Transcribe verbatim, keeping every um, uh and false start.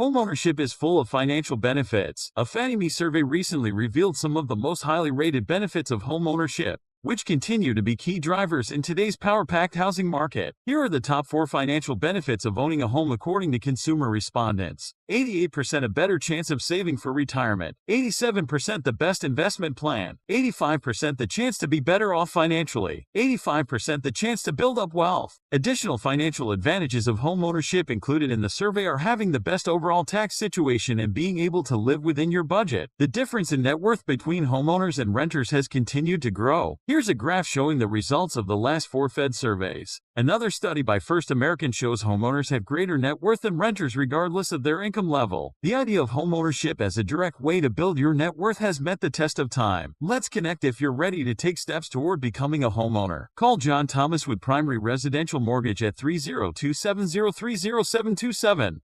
Homeownership is full of financial benefits. A Fannie Mae survey recently revealed some of the most highly rated benefits of homeownership, which continue to be key drivers in today's power-packed housing market. Here are the top four financial benefits of owning a home according to consumer respondents. eighty-eight percent a better chance of saving for retirement. eighty-seven percent the best investment plan. eighty-five percent the chance to be better off financially. eighty-five percent the chance to build up wealth. Additional financial advantages of homeownership included in the survey are having the best overall tax situation and being able to live within your budget. The difference in net worth between homeowners and renters has continued to grow. Here's a graph showing the results of the last four Fed surveys. Another study by First American shows homeowners have greater net worth than renters regardless of their income level. The idea of homeownership as a direct way to build your net worth has met the test of time. Let's connect if you're ready to take steps toward becoming a homeowner. Call John Thomas with Primary Residential Mortgage at three zero two, seven zero three, zero seven two seven.